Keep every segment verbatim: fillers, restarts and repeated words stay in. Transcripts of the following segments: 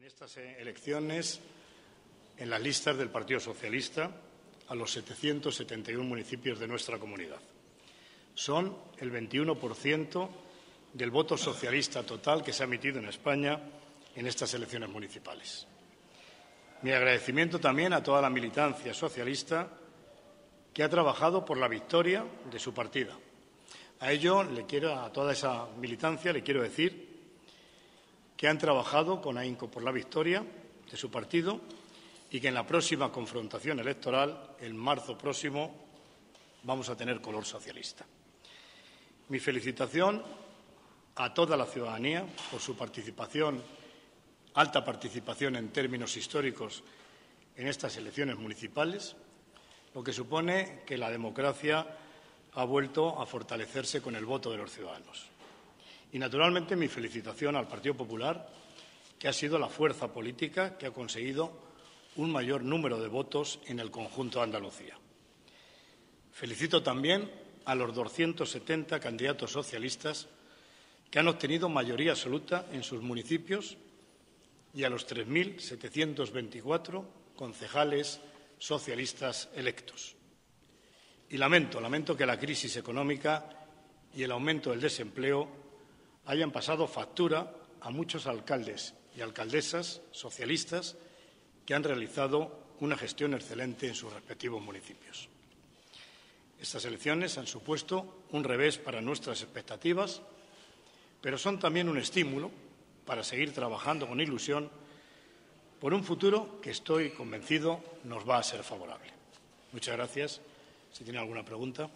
estas elecciones en las listas del Partido Socialista a los setecientos setenta y uno municipios de nuestra comunidad. Son el veintiuno por ciento del voto socialista total que se ha emitido en España en estas elecciones municipales. Mi agradecimiento también a toda la militancia socialista que ha trabajado por la victoria de su partida. A ello, le quiero, a toda esa militancia le quiero decir que han trabajado con ahínco por la victoria de su partido y que en la próxima confrontación electoral, en marzo próximo, vamos a tener color socialista. Mi felicitación a toda la ciudadanía por su participación, alta participación en términos históricos en estas elecciones municipales, lo que supone que la democracia ha vuelto a fortalecerse con el voto de los ciudadanos. Y, naturalmente, mi felicitación al Partido Popular, que ha sido la fuerza política que ha conseguido un mayor número de votos en el conjunto de Andalucía. Felicito también a los doscientos setenta candidatos socialistas que han obtenido mayoría absoluta en sus municipios y a los tres mil setecientos veinticuatro concejales socialistas electos. Y lamento, lamento que la crisis económica y el aumento del desempleo hayan pasado factura a muchos alcaldes y alcaldesas socialistas que han realizado una gestión excelente en sus respectivos municipios. Estas elecciones han supuesto un revés para nuestras expectativas, pero son también un estímulo para seguir trabajando con ilusión por un futuro que estoy convencido nos va a ser favorable. Muchas gracias. Si tiene alguna pregunta.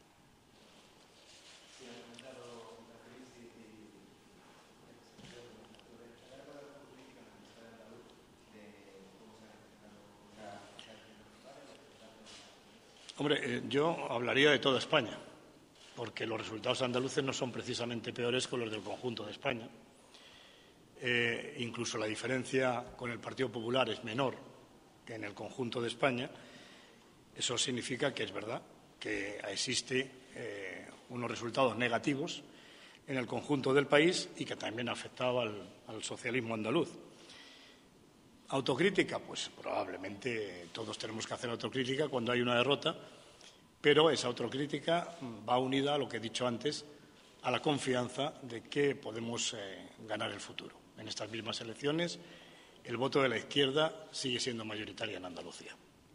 Hombre, eh, yo hablaría de toda España, porque los resultados andaluces no son precisamente peores que los del conjunto de España. Eh, incluso la diferencia con el Partido Popular es menor que en el conjunto de España. Eso significa que es verdad que existe eh, unos resultados negativos en el conjunto del país y que también ha afectado al, al socialismo andaluz. Autocrítica, pues probablemente todos tenemos que hacer autocrítica cuando hay una derrota, pero esa autocrítica va unida a lo que he dicho antes, a la confianza de que podemos eh, ganar el futuro. En estas mismas elecciones, el voto de la izquierda sigue siendo mayoritario en Andalucía.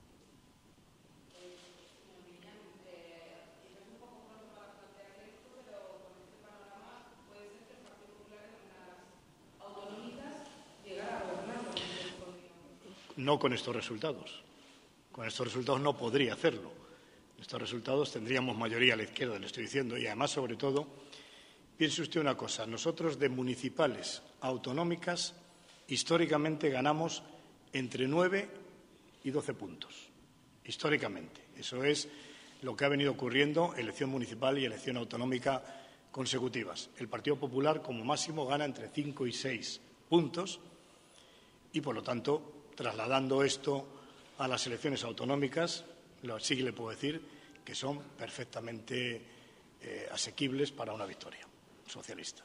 No con estos resultados. Con estos resultados no podría hacerlo. En estos resultados tendríamos mayoría a la izquierda, le estoy diciendo. Y además, sobre todo, piense usted una cosa. Nosotros de municipales a autonómicas históricamente ganamos entre nueve y doce puntos. Históricamente. Eso es lo que ha venido ocurriendo elección municipal y elección autonómica consecutivas. El Partido Popular, como máximo, gana entre cinco y seis puntos y, por lo tanto, trasladando esto a las elecciones autonómicas, sí que le puedo decir que son perfectamente eh, asequibles para una victoria socialista.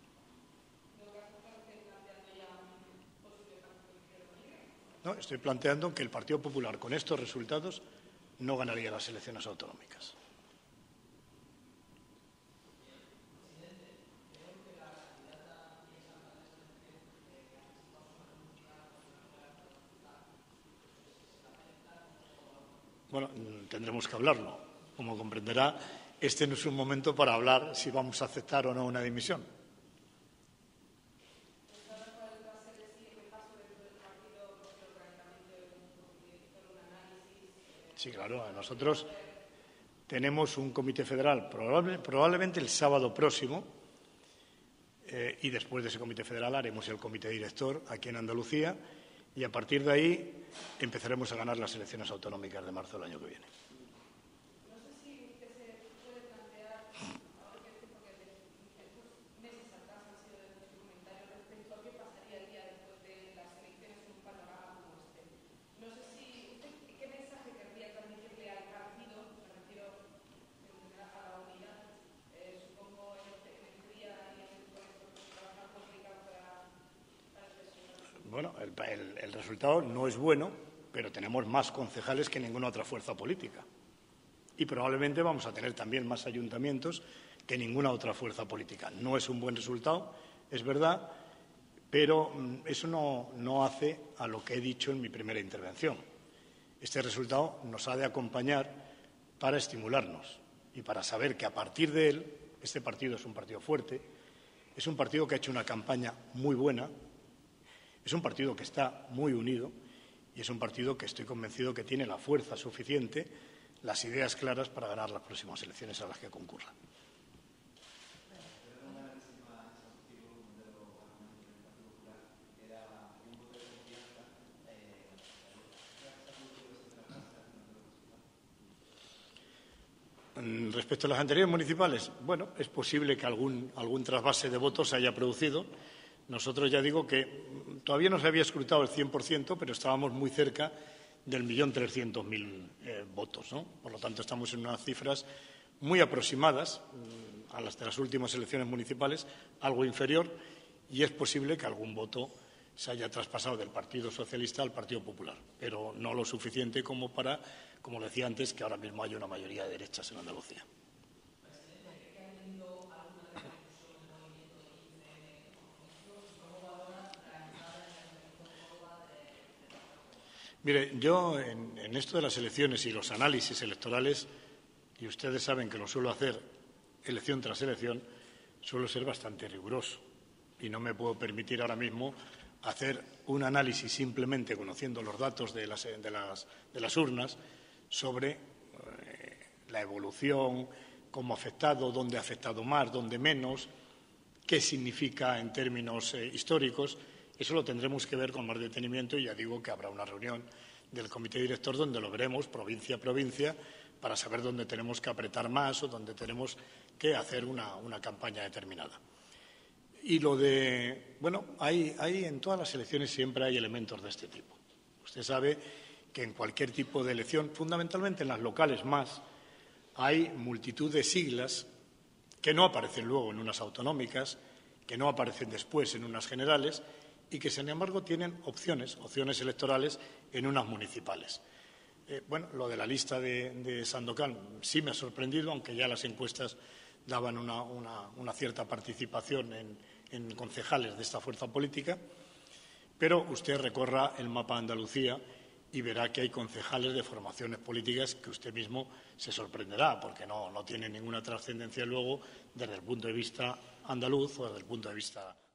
No, estoy planteando que el Partido Popular, con estos resultados, no ganaría las elecciones autonómicas. Bueno, tendremos que hablarlo. Como comprenderá, este no es un momento para hablar si vamos a aceptar o no una dimisión. Sí, claro. Nosotros tenemos un comité federal probable, probablemente el sábado próximo eh, y después de ese comité federal haremos el comité director aquí en Andalucía. Y a partir de ahí empezaremos a ganar las elecciones autonómicas de marzo del año que viene. No sé si usted se puede plantear, ahora que porque estos meses atrás han sido de muchos comentarios respecto a qué pasaría el día después de las elecciones en un panorama como este. No sé si usted qué mensaje querría transmitirle al partido, me refiero a la unidad, eh, supongo en este día y en el trabajar complicado para, para el Bueno, el, el, el resultado no es bueno, pero tenemos más concejales que ninguna otra fuerza política. Y probablemente vamos a tener también más ayuntamientos que ninguna otra fuerza política. No es un buen resultado, es verdad, pero eso no, no hace a lo que he dicho en mi primera intervención. Este resultado nos ha de acompañar para estimularnos y para saber que a partir de él, este partido es un partido fuerte, es un partido que ha hecho una campaña muy buena, es un partido que está muy unido y es un partido que estoy convencido que tiene la fuerza suficiente, las ideas claras para ganar las próximas elecciones a las que concurra. Respecto a las anteriores municipales, bueno, es posible que algún, algún trasvase de votos se haya producido. Nosotros ya digo que todavía no se había escrutado el cien por ciento, pero estábamos muy cerca del millón trescientos mil eh, votos, ¿no? Por lo tanto, estamos en unas cifras muy aproximadas a las de las últimas elecciones municipales, algo inferior, y es posible que algún voto se haya traspasado del Partido Socialista al Partido Popular, pero no lo suficiente como para, como decía antes, que ahora mismo haya una mayoría de derechas en Andalucía. Mire, yo en, en esto de las elecciones y los análisis electorales, y ustedes saben que lo suelo hacer elección tras elección, suelo ser bastante riguroso y no me puedo permitir ahora mismo hacer un análisis simplemente conociendo los datos de las, de las, de las urnas sobre eh, la evolución, cómo ha afectado, dónde ha afectado más, dónde menos, qué significa en términos eh, históricos. Eso lo tendremos que ver con más detenimiento y ya digo que habrá una reunión del comité director donde lo veremos provincia a provincia para saber dónde tenemos que apretar más o dónde tenemos que hacer una, una campaña determinada. Y lo de, bueno, hay, hay en todas las elecciones siempre hay elementos de este tipo. Usted sabe que en cualquier tipo de elección, fundamentalmente en las locales más, hay multitud de siglas que no aparecen luego en unas autonómicas, que no aparecen después en unas generales y que, sin embargo, tienen opciones, opciones electorales en unas municipales. Eh, bueno, lo de la lista de, de Sandokan sí me ha sorprendido, aunque ya las encuestas daban una, una, una cierta participación en, en concejales de esta fuerza política, pero usted recorra el mapa de Andalucía y verá que hay concejales de formaciones políticas que usted mismo se sorprenderá, porque no, no tienen ninguna trascendencia luego desde el punto de vista andaluz o desde el punto de vista